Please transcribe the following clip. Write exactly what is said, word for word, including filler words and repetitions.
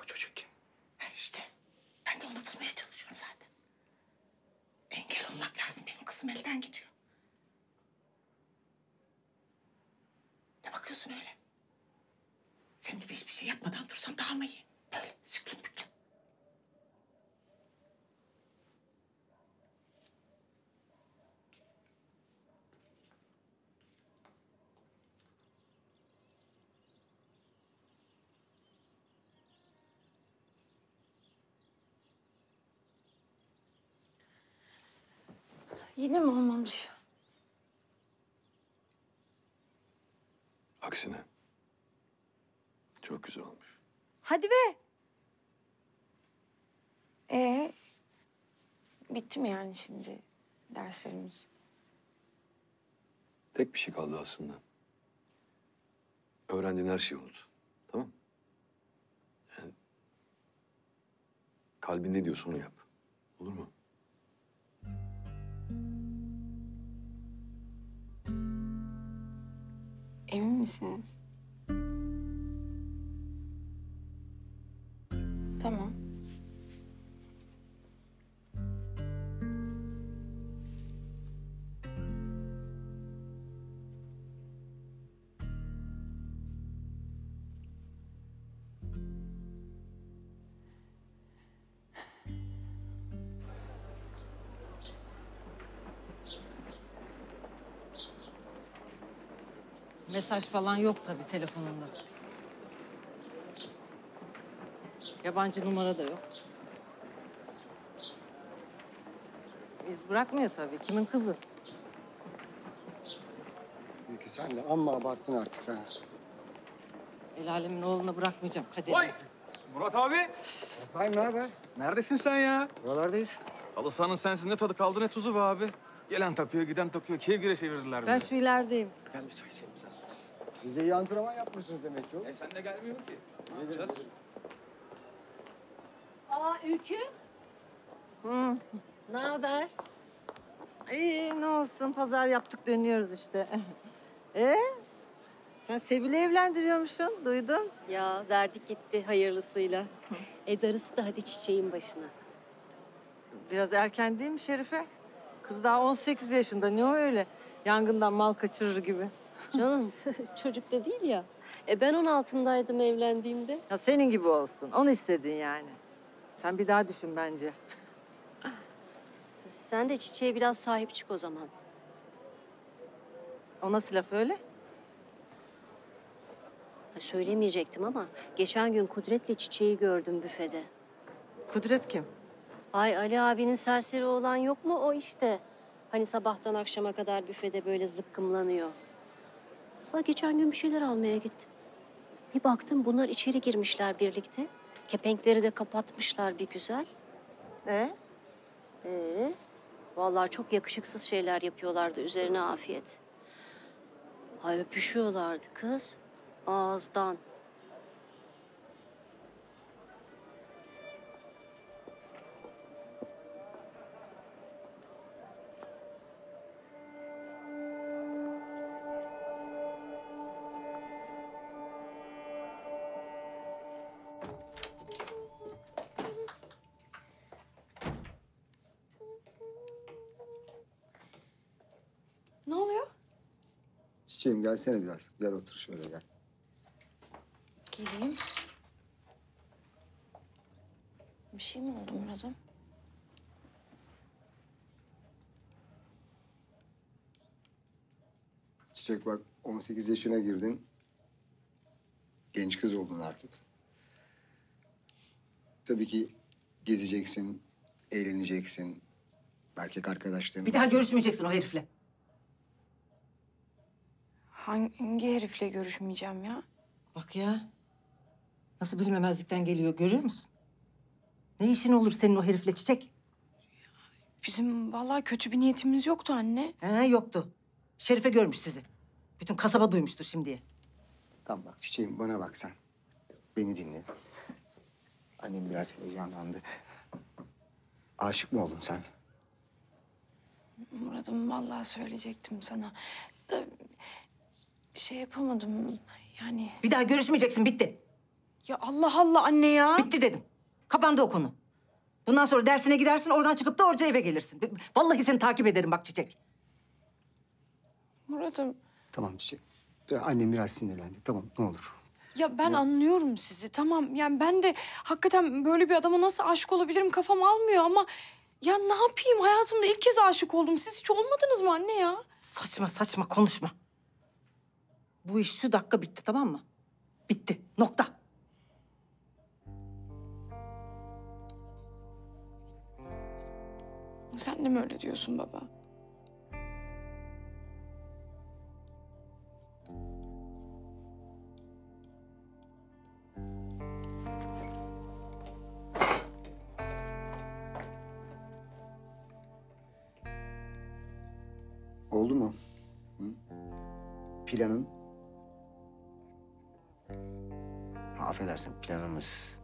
O çocuk kim? Ha işte. Ben de onu bulmaya çalışıyorum zaten. Engel olmak lazım. Benim kızım elden gidiyor. Ne bakıyorsun öyle? Senin gibi hiçbir şey yapmadan dursam daha mı iyi? Böyle süklüm püklüm. Yine mi olmamış? Aksine. Çok güzel olmuş. Hadi be. Ee, bitti mi yani şimdi derslerimiz? Tek bir şey kaldı aslında. Öğrendiğin her şeyi unut. Tamam mı? Yani kalbin ne diyorsa onu yap. Olur mu? Emin misiniz? Tamam. Mesaj falan yok tabii telefonunda. Yabancı numara da yok. İz bırakmıyor tabii. Kimin kızı? Peki sen de amma abarttın artık ha. El alemin oğluna bırakmayacağım Vay! kaderimizi. Murat abi! Efendim ne haber? Neredesin sen ya? Buralardayız. Halı sahanın sensin, ne tadı kaldı ne tuzu be abi. Gelen takıyor, giden takıyor. Kevgire çevirdiler Ben bizi. şu ilerideyim. Gel bir çay içelim sen biz. Siz de iyi antrenman yapmışsınız demek ki oğlum. E sen de gelmiyor ki. Ne Gelirim, yapacağız? gelirim. Aa Ülkü, Hı. ne haber? İyi ne olsun pazar yaptık dönüyoruz işte. Ee? Sen Sevil'i evlendiriyormuşsun duydum. Ya verdik gitti hayırlısıyla. E darısı da hadi çiçeğin başına. Biraz erken değil mi Şerife? Kız daha on sekiz yaşında ne o öyle? Yangından mal kaçırır gibi. Canım çocuk da değil ya. E ben on altımdaydım evlendiğimde. Ya senin gibi olsun. Onu istedin yani. Sen bir daha düşün bence. Sen de çiçeğe biraz sahip çık o zaman. O nasıl laf öyle? Ha, söylemeyecektim ama geçen gün Kudret'le çiçeği gördüm büfede. Kudret kim? Ay Ali abinin serseri olan yok mu o işte. Hani sabahtan akşama kadar büfede böyle zıkkımlanıyor. Ha, geçen gün bir şeyler almaya gittim. Bir baktım bunlar içeri girmişler birlikte. Kepenkleri de kapatmışlar bir güzel. Ee? Ee, vallahi çok yakışıksız şeyler yapıyorlardı, üzerine afiyet. Ay öpüşüyorlardı kız. Ağızdan. Ne oluyor? Çiçeğim gelsene biraz. Gel otur şöyle gel. Geleyim. Bir şey mi oldu Murat'ım? Çiçek bak on sekiz yaşına girdin. Genç kız oldun artık. Tabii ki gezeceksin, eğleneceksin. Erkek arkadaşların... Bir daha görüşmeyeceksin o herifle. Hangi herifle görüşmeyeceğim ya? Bak ya. Nasıl bilmemezlikten geliyor görüyor musun? Ne işin olur senin o herifle Çiçek? Bizim vallahi kötü bir niyetimiz yoktu anne. He yoktu. Şerife görmüş sizi. Bütün kasaba duymuştur şimdiye. Tamam bak çiçeğim bana bak sen. Beni dinle. Annem biraz heyecanlandı. Aşık mı oldun sen? Murat'ım vallahi söyleyecektim sana. Da şey yapamadım yani. Bir daha görüşmeyeceksin bitti. Ya Allah Allah anne ya. Bitti dedim. Kapandı o konu. Bundan sonra dersine gidersin, oradan çıkıp da orca eve gelirsin. Vallahi seni takip ederim bak Çiçek. Murat'ım Tamam Çiçek. Annem biraz sinirlendi. Tamam ne olur. ya ben anlıyorum sizi tamam. Yani ben de hakikaten böyle bir adama nasıl aşık olabilirim kafam almıyor ama... Ya ne yapayım hayatımda ilk kez aşık oldum. Siz hiç olmadınız mı anne ya? Saçma saçma konuşma. Bu iş şu dakika bitti tamam mı? Bitti. Nokta. Sen de mi öyle diyorsun baba? Oldu mu? Hı? Planın? Ha, affedersin planımız.